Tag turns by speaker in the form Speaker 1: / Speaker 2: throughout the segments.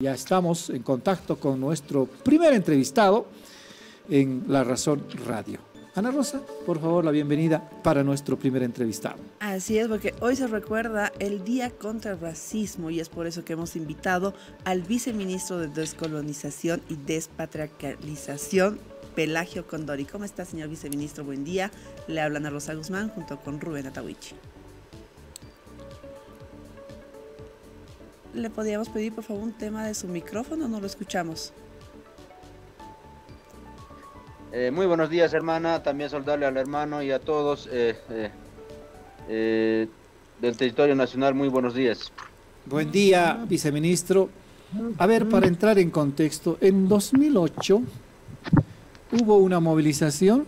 Speaker 1: Ya estamos en contacto con nuestro primer entrevistado en La Razón Radio. Ana Rosa, por favor, la bienvenida para nuestro primer entrevistado.
Speaker 2: Así es, porque hoy se recuerda el Día contra el Racismo y es por eso que hemos invitado al viceministro de Descolonización y Despatriarcalización, Pelagio Condori. ¿Cómo está, señor viceministro? Buen día. Le habla Ana Rosa Guzmán junto con Rubén Atahuichi. ¿Le podríamos pedir, por favor, un tema de su micrófono? No lo escuchamos.
Speaker 3: Muy buenos días, hermana. También saludarle al hermano y a todos del territorio nacional. Muy buenos días.
Speaker 1: Buen día, viceministro. A ver, para entrar en contexto, en 2008 hubo una movilización.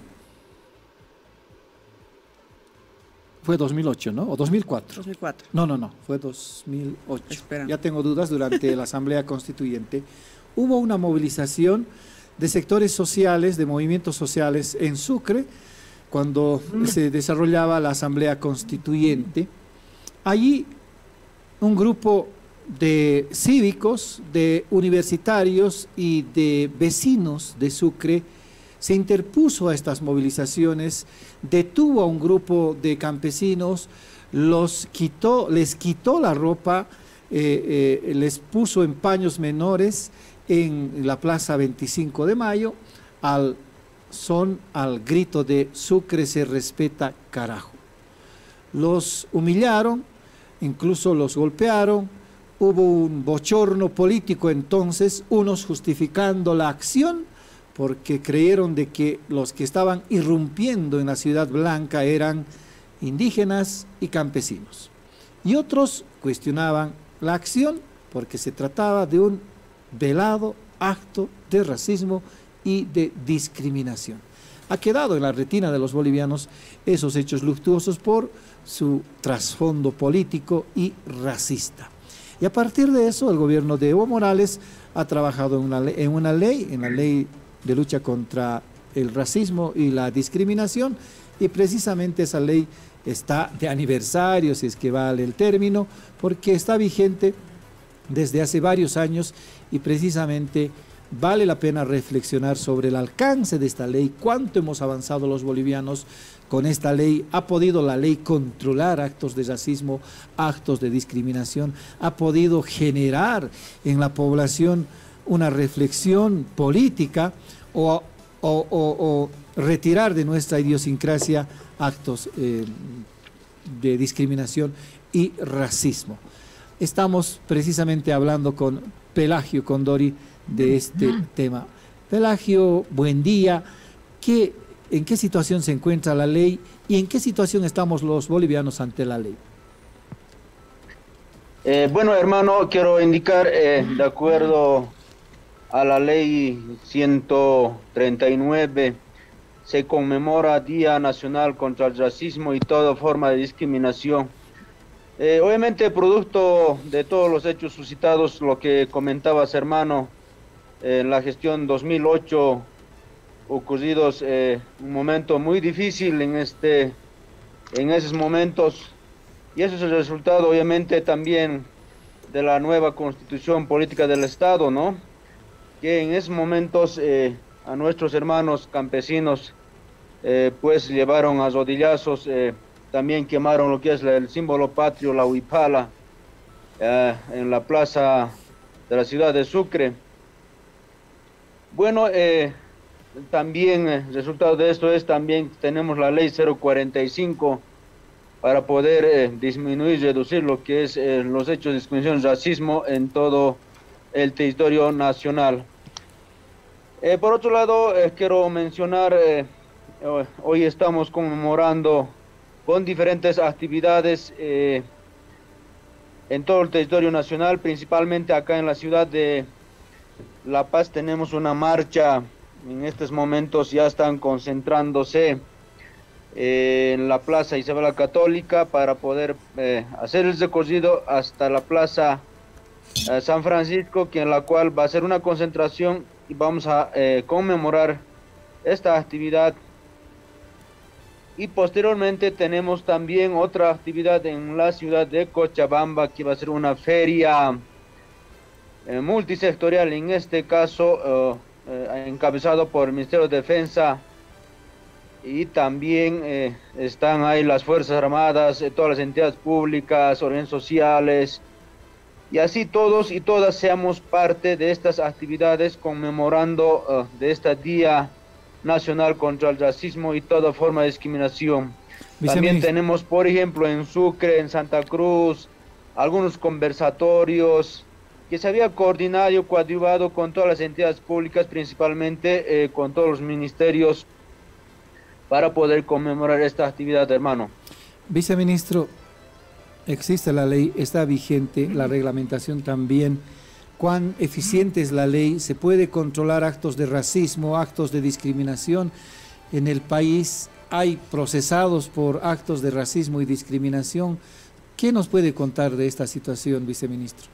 Speaker 1: Fue 2008, ¿no? ¿O 2004?
Speaker 2: 2004.
Speaker 1: No, fue 2008.
Speaker 2: Espera.
Speaker 1: Ya tengo dudas durante la Asamblea Constituyente. Hubo una movilización de sectores sociales, de movimientos sociales en Sucre, cuando se desarrollaba la Asamblea Constituyente. Allí un grupo de cívicos, de universitarios y de vecinos de Sucre se interpuso a estas movilizaciones, detuvo a un grupo de campesinos, les quitó la ropa, les puso en paños menores en la Plaza 25 de Mayo, al grito de Sucre se respeta, carajo. Los humillaron, incluso los golpearon, hubo un bochorno político entonces, unos justificando la acción, porque creyeron de que los que estaban irrumpiendo en la Ciudad Blanca eran indígenas y campesinos. Y otros cuestionaban la acción porque se trataba de un velado acto de racismo y de discriminación. Ha quedado en la retina de los bolivianos esos hechos luctuosos por su trasfondo político y racista. Y a partir de eso, el gobierno de Evo Morales ha trabajado en la ley de lucha contra el racismo y la discriminación, y precisamente esa ley está de aniversario, si es que vale el término, porque está vigente desde hace varios años y precisamente vale la pena reflexionar sobre el alcance de esta ley, cuánto hemos avanzado los bolivianos con esta ley. ¿Ha podido la ley controlar actos de racismo, actos de discriminación? ¿Ha podido generar en la población una reflexión política o retirar de nuestra idiosincrasia actos de discriminación y racismo? Estamos precisamente hablando con Pelagio Condori de este tema. Pelagio, buen día. ¿En qué situación se encuentra la ley y en qué situación estamos los bolivianos ante la ley?
Speaker 3: Bueno, hermano, quiero indicar, de acuerdo a la ley 139, se conmemora Día Nacional contra el Racismo y toda forma de discriminación. Obviamente, producto de todos los hechos suscitados, lo que comentabas, hermano, en la gestión 2008, ocurridos un momento muy difícil en esos momentos, y eso es el resultado, obviamente, también de la nueva Constitución Política del Estado, ¿no? Que en esos momentos a nuestros hermanos campesinos pues llevaron a rodillazos, también quemaron lo que es el símbolo patrio, la huipala, en la plaza de la ciudad de Sucre. Bueno, también el resultado de esto es también tenemos la ley 045 para poder disminuir, reducir lo que es los hechos de discriminación y racismo en todo el territorio nacional. Por otro lado, quiero mencionar, hoy estamos conmemorando con diferentes actividades en todo el territorio nacional, principalmente acá en la ciudad de La Paz tenemos una marcha. En estos momentos ya están concentrándose en la Plaza Isabel la Católica para poder hacer el recorrido hasta la Plaza San Francisco, en la cual va a ser una concentración y vamos a conmemorar esta actividad. Y posteriormente tenemos también otra actividad en la ciudad de Cochabamba, que va a ser una feria multisectorial, en este caso encabezado por el Ministerio de Defensa, y también están ahí las Fuerzas Armadas, todas las entidades públicas, organizaciones sociales, y así todos y todas seamos parte de estas actividades conmemorando de este Día Nacional contra el Racismo y toda forma de discriminación. También tenemos, por ejemplo, en Sucre, en Santa Cruz, algunos conversatorios que se había coordinado y coadyuvado con todas las entidades públicas, principalmente con todos los ministerios, para poder conmemorar esta actividad, hermano.
Speaker 1: Viceministro, existe la ley, está vigente, la reglamentación también. ¿Cuán eficiente es la ley? ¿Se puede controlar actos de racismo, actos de discriminación en el país? ¿Hay procesados por actos de racismo y discriminación? ¿Qué nos puede contar de esta situación, viceministro?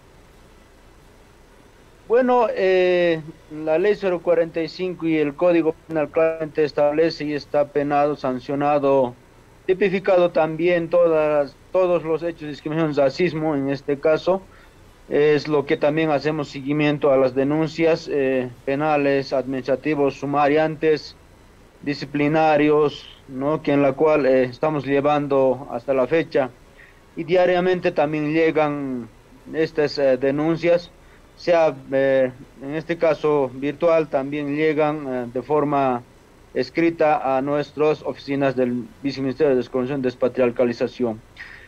Speaker 3: Bueno, la ley 045 y el Código Penal claramente establece y está penado, sancionado, tipificado también todos los hechos de discriminación, racismo en este caso. Es lo que también hacemos seguimiento a las denuncias penales, administrativos, sumariantes, disciplinarios, ¿no? Que en la cual estamos llevando hasta la fecha. Y diariamente también llegan estas denuncias, sea en este caso virtual, también llegan de forma escrita a nuestras oficinas del Viceministerio de Descolonización y Despatriarcalización.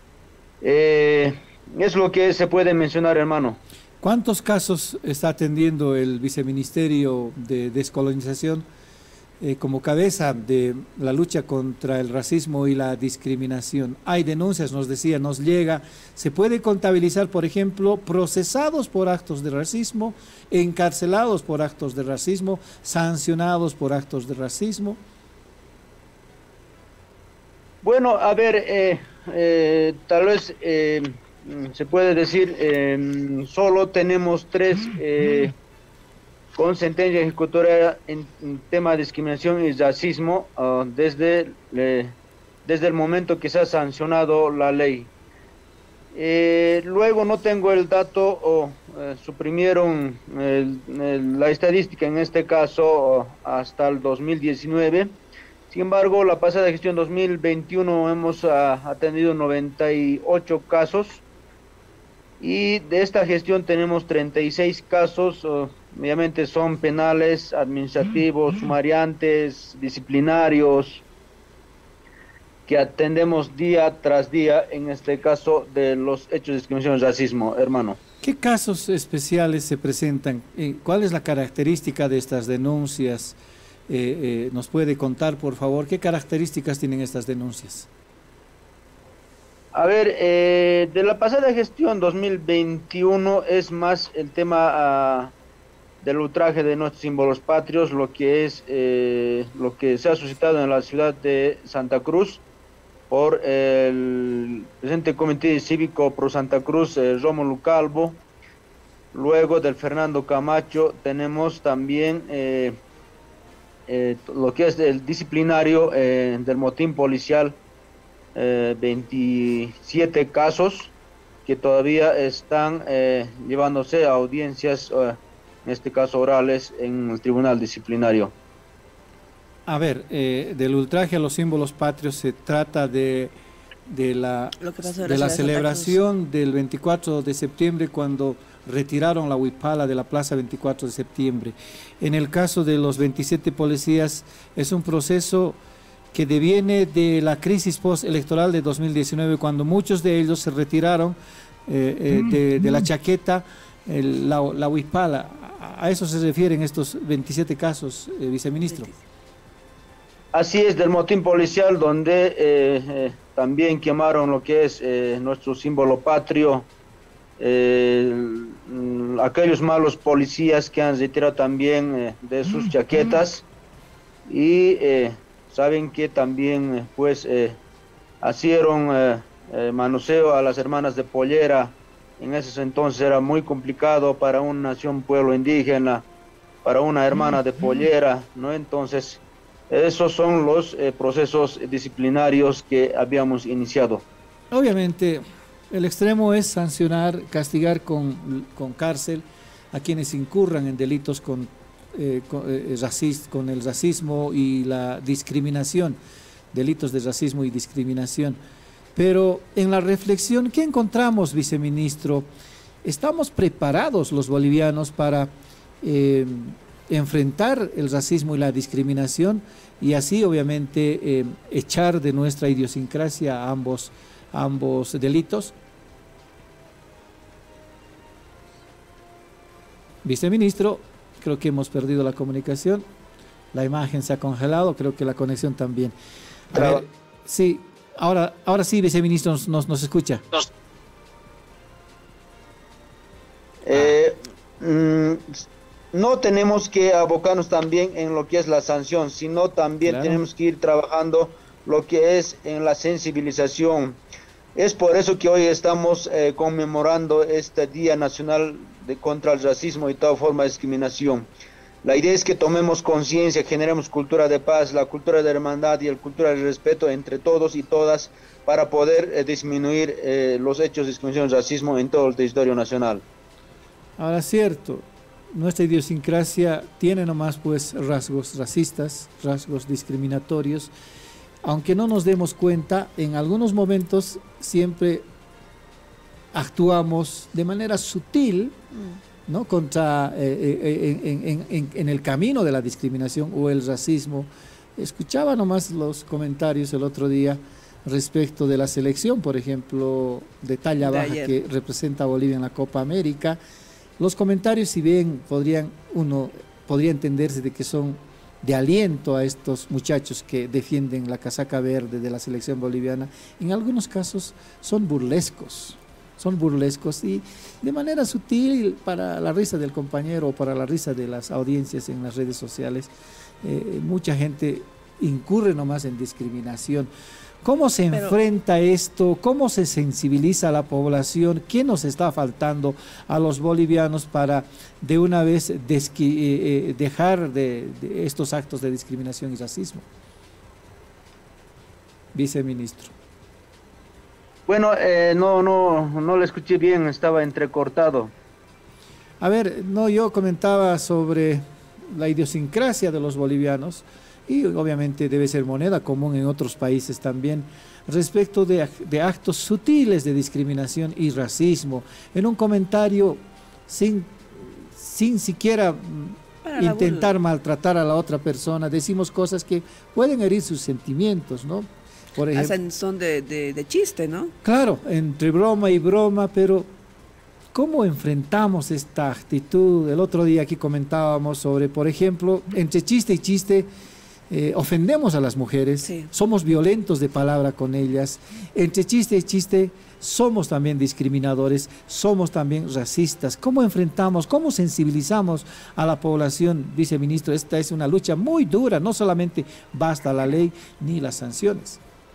Speaker 3: Es lo que se puede mencionar, hermano.
Speaker 1: ¿Cuántos casos está atendiendo el Viceministerio de Descolonización como cabeza de la lucha contra el racismo y la discriminación? Hay denuncias, nos decía, nos llega. ¿Se puede contabilizar, por ejemplo, procesados por actos de racismo, encarcelados por actos de racismo, sancionados por actos de racismo?
Speaker 3: Bueno, a ver, tal vez se puede decir, solo tenemos 3 con sentencia ejecutoria en tema de discriminación y racismo desde el momento que se ha sancionado la ley. Luego no tengo el dato, suprimieron la estadística en este caso hasta el 2019. Sin embargo, la pasada gestión 2021 hemos atendido 98 casos, y de esta gestión tenemos 36 casos, obviamente son penales, administrativos, sumariantes, disciplinarios, que atendemos día tras día, en este caso de los hechos de discriminación y racismo, hermano.
Speaker 1: ¿Qué casos especiales se presentan? ¿Cuál es la característica de estas denuncias? ¿Nos puede contar, por favor, qué características tienen estas denuncias?
Speaker 3: A ver, de la pasada gestión 2021 es más el tema del ultraje de nuestros símbolos patrios, lo que se ha suscitado en la ciudad de Santa Cruz por el presidente Comité Cívico Pro Santa Cruz, Rómulo Calvo. Luego del Fernando Camacho tenemos también lo que es el disciplinario del motín policial, 27 casos que todavía están llevándose a audiencias, en este caso orales, en el tribunal disciplinario.
Speaker 1: A ver, del ultraje a los símbolos patrios se trata de la celebración del 24 de septiembre, cuando retiraron la huipala de la plaza 24 de septiembre. En el caso de los 27 policías, es un proceso que deviene de la crisis postelectoral de 2019, cuando muchos de ellos se retiraron de la chaqueta, la huipala. ¿A eso se refieren estos 27 casos, viceministro?
Speaker 3: Así es, del motín policial, donde también quemaron lo que es nuestro símbolo patrio, aquellos malos policías que han retirado también de sus chaquetas, y saben que también pues hicieron manoseo a las hermanas de pollera. En ese entonces era muy complicado para una nación, pueblo indígena, para una hermana de pollera, ¿no? Entonces, esos son los procesos disciplinarios que habíamos iniciado.
Speaker 1: Obviamente, el extremo es sancionar, castigar con cárcel a quienes incurran en delitos con el racismo y la discriminación, delitos de racismo y discriminación. Pero en la reflexión, ¿qué encontramos, viceministro? ¿Estamos preparados los bolivianos para enfrentar el racismo y la discriminación y así obviamente echar de nuestra idiosincrasia ambos delitos? Viceministro, creo que hemos perdido la comunicación, la imagen se ha congelado, creo que la conexión también. A ver, sí, ahora sí, viceministro, nos escucha.
Speaker 3: No tenemos que abocarnos también en lo que es la sanción, sino también tenemos que ir trabajando lo que es en la sensibilización. Es por eso que hoy estamos conmemorando este Día Nacional contra el Racismo y toda forma de discriminación. La idea es que tomemos conciencia, generemos cultura de paz, la cultura de hermandad y la cultura del respeto entre todos y todas para poder disminuir los hechos de discriminación y racismo en todo el territorio nacional.
Speaker 1: Ahora, cierto, nuestra idiosincrasia tiene nomás pues rasgos racistas, rasgos discriminatorios, aunque no nos demos cuenta, en algunos momentos siempre actuamos de manera sutil, ¿no? Contra, en el camino de la discriminación o el racismo. Escuchaba nomás los comentarios el otro día respecto de la selección, por ejemplo, de talla baja que representa a Bolivia en la Copa América. Los comentarios, si bien uno podría entenderse de que son de aliento a estos muchachos que defienden la casaca verde de la selección boliviana, en algunos casos son burlescos y de manera sutil, para la risa del compañero o para la risa de las audiencias en las redes sociales, mucha gente incurre nomás en discriminación. ¿Cómo se enfrenta esto? ¿Cómo se sensibiliza a la población? ¿Qué nos está faltando a los bolivianos para de una vez dejar de estos actos de discriminación y racismo? Viceministro.
Speaker 3: Bueno, no le escuché bien, estaba entrecortado.
Speaker 1: A ver, yo comentaba sobre la idiosincrasia de los bolivianos, y obviamente debe ser moneda común en otros países también, respecto de actos sutiles de discriminación y racismo. En un comentario sin siquiera intentar maltratar a la otra persona, decimos cosas que pueden herir sus sentimientos, ¿no? Por ejemplo,
Speaker 2: hacen son de chiste, ¿no?
Speaker 1: Claro, entre broma y broma, pero ¿cómo enfrentamos esta actitud? El otro día aquí comentábamos sobre, por ejemplo, entre chiste y chiste, ofendemos a las mujeres, sí. Somos violentos de palabra con ellas, entre chiste y chiste somos también discriminadores, somos también racistas. ¿Cómo enfrentamos, cómo sensibilizamos a la población, viceministro? Esta es una lucha muy dura, no solamente basta la ley ni las sanciones.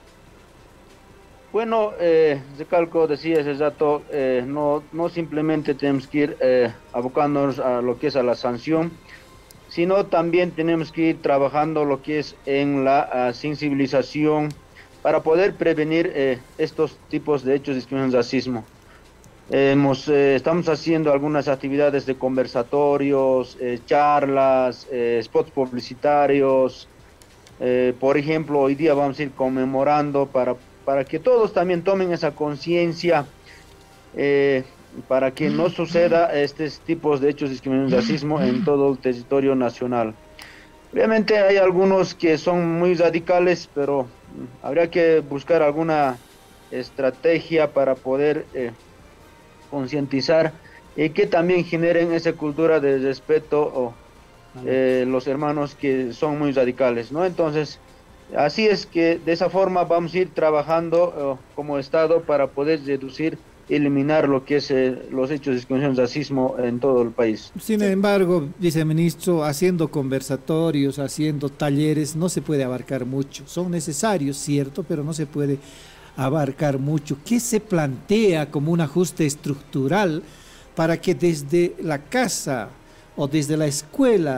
Speaker 3: Bueno, Recalco decía ese rato, no simplemente tenemos que ir abocándonos a lo que es a la sanción, sino también tenemos que ir trabajando lo que es en la sensibilización para poder prevenir estos tipos de hechos de discriminación y racismo. Estamos haciendo algunas actividades de conversatorios, charlas, spots publicitarios. Por ejemplo, hoy día vamos a ir conmemorando para que todos también tomen esa conciencia, para que no suceda estos tipos de hechos de discriminación y racismo en todo el territorio nacional. Obviamente hay algunos que son muy radicales, pero habría que buscar alguna estrategia para poder concientizar y que también generen esa cultura de respeto los hermanos que son muy radicales, ¿no? Entonces, así es que de esa forma vamos a ir trabajando como Estado para poder reducir, eliminar lo que es los hechos de discriminación y racismo en todo el país.
Speaker 1: Sin embargo, viceministro, haciendo conversatorios, haciendo talleres, no se puede abarcar mucho. Son necesarios, cierto, pero no se puede abarcar mucho. ¿Qué se plantea como un ajuste estructural para que desde la casa o desde la escuela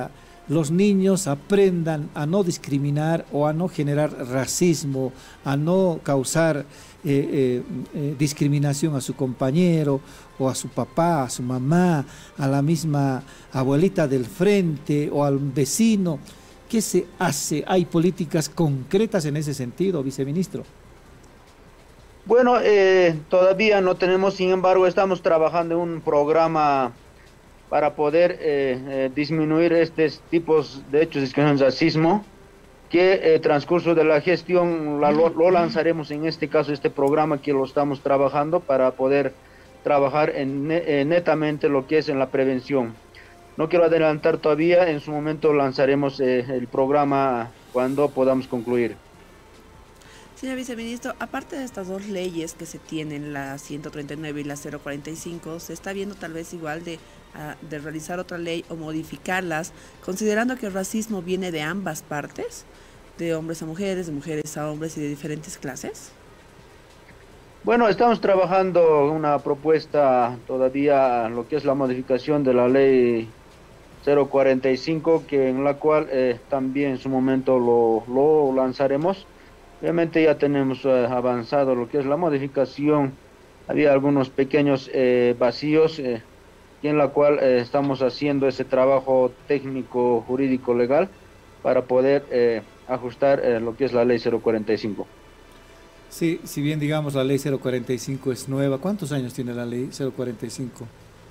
Speaker 1: los niños aprendan a no discriminar o a no generar racismo, a no causar discriminación a su compañero o a su papá, a su mamá, a la misma abuelita del frente o al vecino. ¿Qué se hace? ¿Hay políticas concretas en ese sentido, viceministro?
Speaker 3: Bueno, todavía no tenemos, sin embargo, estamos trabajando en un programa para poder disminuir estos tipos de hechos de discriminación y racismo, que transcurso de la gestión lo lanzaremos, en este caso, este programa que lo estamos trabajando para poder trabajar netamente lo que es en la prevención. No quiero adelantar todavía, en su momento lanzaremos el programa cuando podamos concluir.
Speaker 2: Señor viceministro, aparte de estas dos leyes que se tienen, la 139 y la 045, ¿se está viendo tal vez igual de realizar otra ley o modificarlas, considerando que el racismo viene de ambas partes, de hombres a mujeres, de mujeres a hombres y de diferentes clases?
Speaker 3: Bueno, estamos trabajando una propuesta todavía, lo que es la modificación de la ley 045, que en la cual también en su momento lo lanzaremos. Obviamente ya tenemos avanzado lo que es la modificación. Había algunos pequeños vacíos y en la cual estamos haciendo ese trabajo técnico, jurídico, legal para poder ajustar lo que es la ley 045.
Speaker 1: Sí, si bien digamos la ley 045 es nueva, ¿cuántos años tiene la ley 045?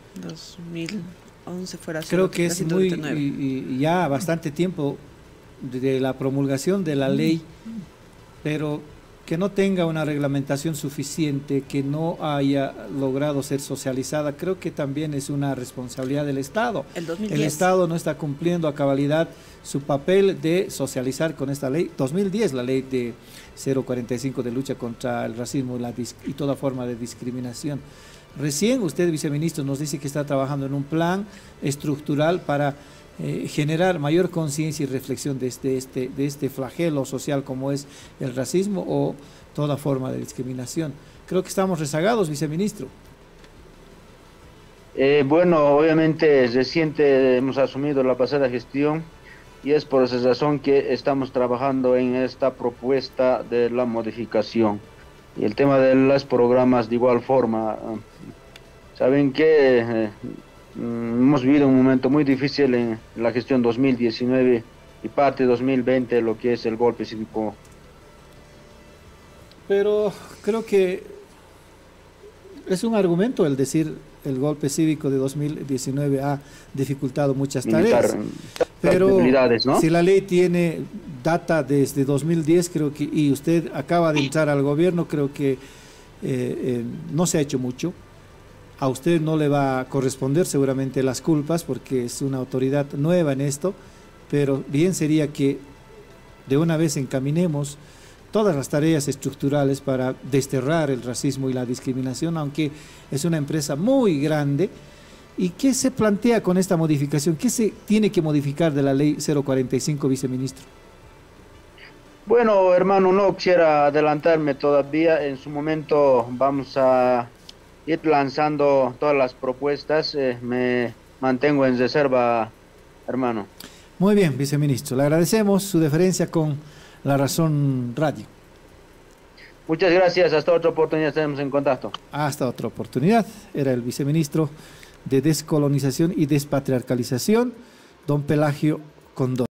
Speaker 2: 2011 fuera.
Speaker 1: Creo que es muy y ya bastante tiempo de la promulgación de la ley, pero que no tenga una reglamentación suficiente, que no haya logrado ser socializada, creo que también es una responsabilidad del Estado. El Estado no está cumpliendo a cabalidad su papel de socializar con esta ley. 2010, la ley de 045 de lucha contra el racismo y toda forma de discriminación. Recién usted, viceministro, nos dice que está trabajando en un plan estructural para generar mayor conciencia y reflexión de este flagelo social como es el racismo o toda forma de discriminación. Creo que estamos rezagados, viceministro.
Speaker 3: Bueno, obviamente reciente hemos asumido la pasada gestión y es por esa razón que estamos trabajando en esta propuesta de la modificación. Y el tema de los programas de igual forma, saben que hemos vivido un momento muy difícil en la gestión 2019 y parte de 2020, lo que es el golpe cívico.
Speaker 1: Pero creo que es un argumento el decir el golpe cívico de 2019 ha dificultado muchas tareas. Pero ¿no? Si la ley tiene data desde 2010, creo que, y usted acaba de entrar al gobierno, creo que no se ha hecho mucho. A usted no le va a corresponder seguramente las culpas porque es una autoridad nueva en esto, pero bien sería que de una vez encaminemos todas las tareas estructurales para desterrar el racismo y la discriminación, aunque es una empresa muy grande. ¿Y qué se plantea con esta modificación? ¿Qué se tiene que modificar de la ley 045, viceministro?
Speaker 3: Bueno, hermano, no quisiera adelantarme todavía. En su momento vamos a ir lanzando todas las propuestas. Me mantengo en reserva, hermano.
Speaker 1: Muy bien, viceministro. Le agradecemos su deferencia con La Razón Radio.
Speaker 3: Muchas gracias. Hasta otra oportunidad estaremos en contacto.
Speaker 1: Hasta otra oportunidad. Era el viceministro de Descolonización y Despatriarcalización, don Pelagio Condori.